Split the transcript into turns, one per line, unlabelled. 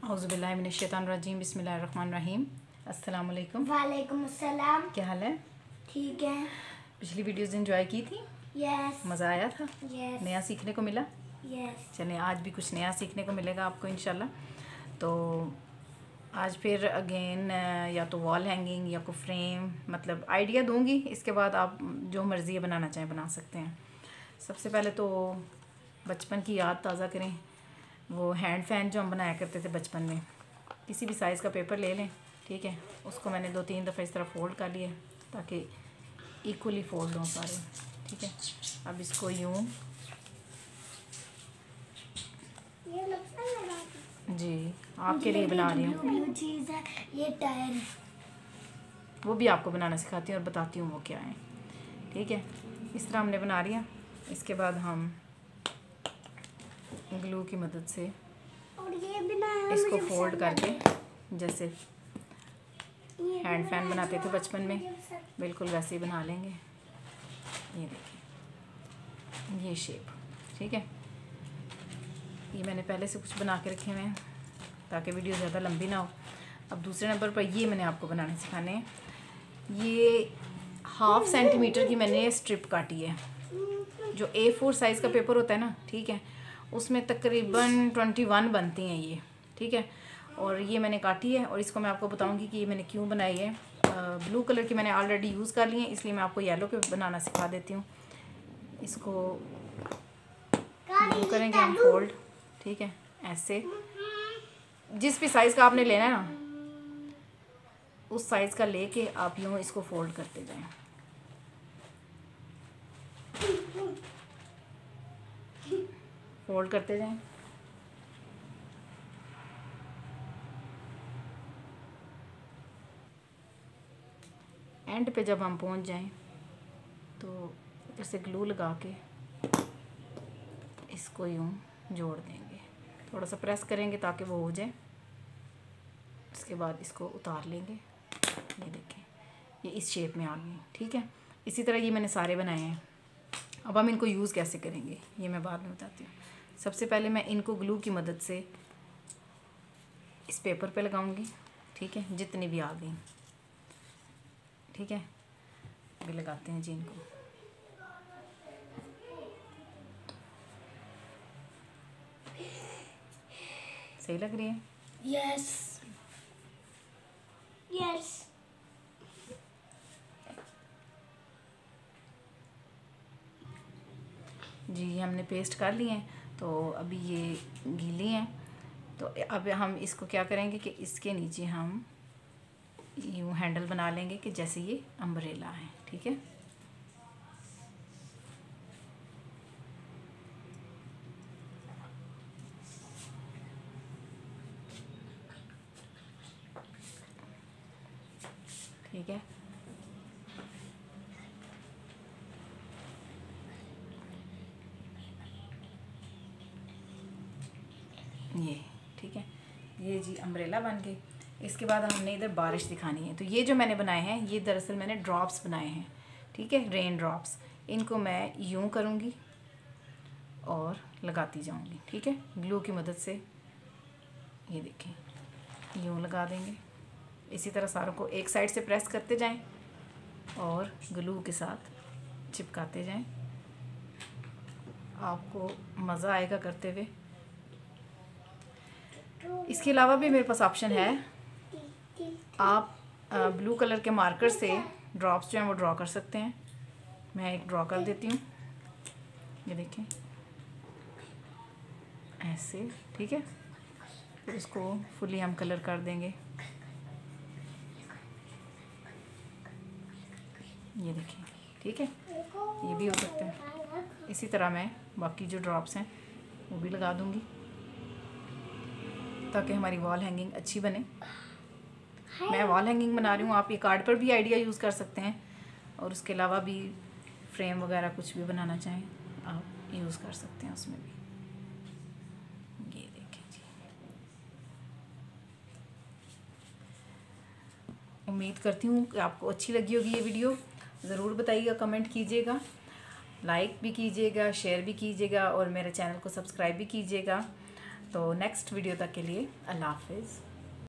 औज़ुबिल्लाहि मिनश्शैतानिर्रजीम बिस्मिल्लाहिर्रहमानिर्रहीम। अस्सलाम वालेकुम।
वालेकुम अस्सलाम।
क्या हाल है?
ठीक है।
पिछली वीडियोस एंजॉय की थी?
यस।
मज़ा आया था?
यस।
नया सीखने को मिला?
यस।
चलिए आज भी कुछ नया सीखने को मिलेगा आपको इंशाल्लाह। तो आज फिर अगेन या तो वॉल हैंगिंग या कोई फ्रेम, मतलब आइडिया दूंगी, इसके बाद आप जो मर्ज़ी बनाना चाहें बना सकते हैं। सबसे पहले तो बचपन की याद ताज़ा करें। वो हैंड फैन जो हम बनाया करते थे बचपन में, किसी भी साइज़ का पेपर ले लें, ठीक है, उसको मैंने 2-3 दफ़ा इस तरह फ़ोल्ड कर लिए ताकि इक्वली फोल्ड हों सारे, ठीक है। अब इसको यूँ जी आपके लिए बना रही हूँ।
ब्लू चीज़ है, ये टायर है।
वो भी आपको बनाना सिखाती हूँ और बताती हूँ वो क्या है, ठीक है। इस तरह हमने बना लिया। इसके बाद हम ग्लू की मदद से
और ये बनाया
इसको फोल्ड करके, जैसे हैंड फैन बनाते थे बचपन में, बिल्कुल वैसे ही बना लेंगे। ये देखिए ये शेप, ठीक है। ये मैंने पहले से कुछ बना के रखे हुए हैं ताकि वीडियो ज़्यादा लंबी ना हो। अब दूसरे नंबर पर ये मैंने आपको बनाने सिखाने हैं। ये 1/2 सेंटीमीटर की मैंने स्ट्रिप काटी है। जो A4 साइज़ का पेपर होता है ना, ठीक है, उसमें तकरीबन 21 बनती हैं ये, ठीक है। और ये मैंने काटी है और इसको मैं आपको बताऊंगी कि ये मैंने क्यों बनाई है। ब्लू कलर की मैंने ऑलरेडी यूज़ कर ली है, इसलिए मैं आपको येलो पे बनाना सिखा देती हूँ। इसको यूँ करेंगे हम फोल्ड, ठीक है, ऐसे। जिस भी साइज़ का आपने लेना है ना, उस साइज़ का लेके आप यूँ इसको फोल्ड करते जाएं। फोल्ड करते जाएं। एंड पे जब हम पहुंच जाएं तो ऊपर से ग्लू लगा के इसको यूँ जोड़ देंगे। थोड़ा सा प्रेस करेंगे ताकि वो हो जाए। उसके बाद इसको उतार लेंगे। ये देखें ये इस शेप में आ गई, ठीक है। इसी तरह ये मैंने सारे बनाए हैं। अब हम इनको यूज़ कैसे करेंगे ये मैं बाद में बताती हूँ। सबसे पहले मैं इनको ग्लू की मदद से इस पेपर पे लगाऊंगी, ठीक है, जितनी भी आ गई, ठीक है। अभी लगाते हैं जी इनको। सही लग रही है?
Yes yes.
जी हमने पेस्ट कर लिए हैं, तो अभी ये गीली हैं। तो अब हम इसको क्या करेंगे कि इसके नीचे हम यूँ हैंडल बना लेंगे कि जैसे ये अम्ब्रेला है, ठीक है। ठीक है, ये ठीक है, ये जी अम्ब्रेला बन गई। इसके बाद हमने इधर बारिश दिखानी है। तो ये जो मैंने बनाए हैं ये दरअसल मैंने ड्रॉप्स बनाए हैं, ठीक है, रेन ड्रॉप्स। इनको मैं यूँ करूँगी और लगाती जाऊँगी, ठीक है, ग्लू की मदद से। ये देखें यूँ लगा देंगे। इसी तरह सारों को एक साइड से प्रेस करते जाएं और ग्लू के साथ चिपकाते जाएं। आपको मज़ा आएगा करते हुए। इसके अलावा भी मेरे पास ऑप्शन है, आप ब्लू कलर के मार्कर से ड्रॉप्स जो हैं वो ड्रॉ कर सकते हैं। मैं एक ड्रॉ कर देती हूँ, ये देखें ऐसे, ठीक है। फिर इसको फुली हम कलर कर देंगे। ये देखिए, ठीक है, ये भी हो सकता है। इसी तरह मैं बाकी जो ड्रॉप्स हैं वो भी लगा दूंगी ताकि हमारी वॉल हैंगिंग अच्छी बने। मैं वॉल हैंगिंग बना रही हूँ, आप ये कार्ड पर भी आइडिया यूज़ कर सकते हैं और उसके अलावा भी फ्रेम वगैरह कुछ भी बनाना चाहें आप यूज़ कर सकते हैं उसमें भी। ये देखें जी, उम्मीद करती हूँ कि आपको अच्छी लगी होगी ये वीडियो। ज़रूर बताइएगा, कमेंट कीजिएगा, लाइक भी कीजिएगा, शेयर भी कीजिएगा और मेरे चैनल को सब्सक्राइब भी कीजिएगा। तो नेक्स्ट वीडियो तक के लिए अल्लाह हाफिज़।